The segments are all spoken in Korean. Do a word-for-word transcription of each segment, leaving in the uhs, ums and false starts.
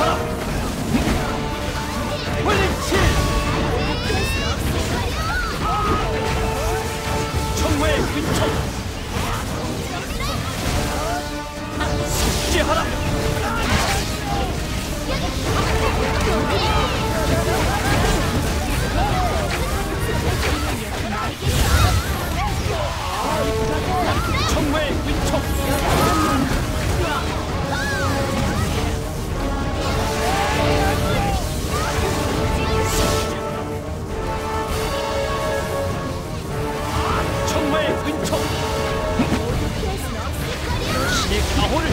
축제하라! 물리칠! 청외 근처! 축제하라! 청외 근처! 청외 근처! 신의 가호를!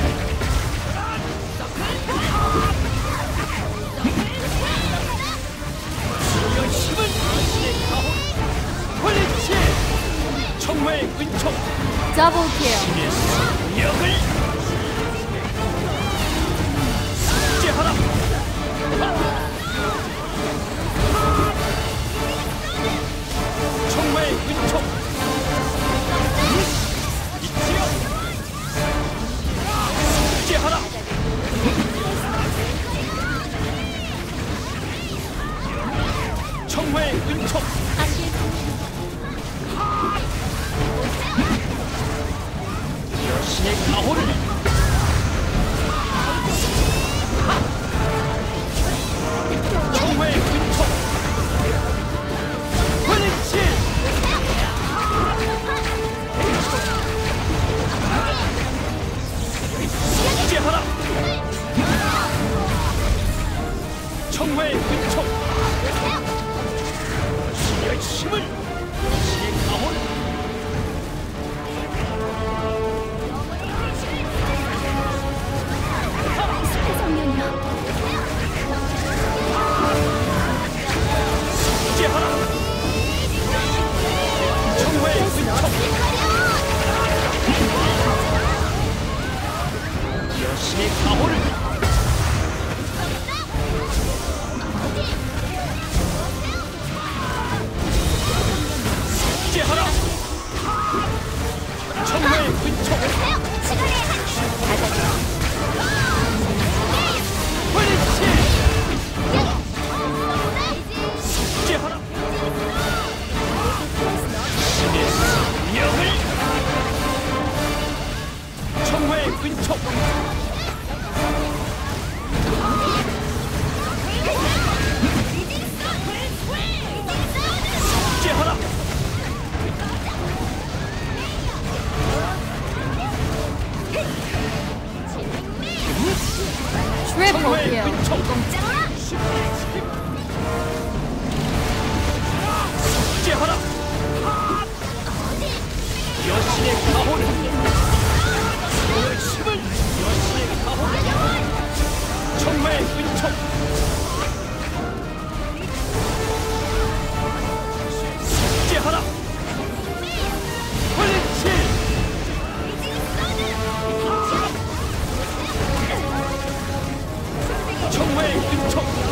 신의 힘을! 신의 가호를! 홀리치! 청외 근처! Double kill. 신의 승력을! 축제하라! 청외 근처! 이치요! 축제하라! 청외 근처! 여신의 가호를! 청외 근처! 홀리치! 축제하라! 청외 근처! 신의 힘을! 신의 가호를! 축제하라! 청외 근처! 여신의 가호를! 축제하라! 청외 근처! 홀리치! 축제하라! 신의 승력을! 청외 근처! 축제하라! Triple 청외 kill. 근처! 축제하라! 여신의 가호를! 힘을! 여신의 가호를! 청외 근처! 축제하라! 홀리치! 청외 근처!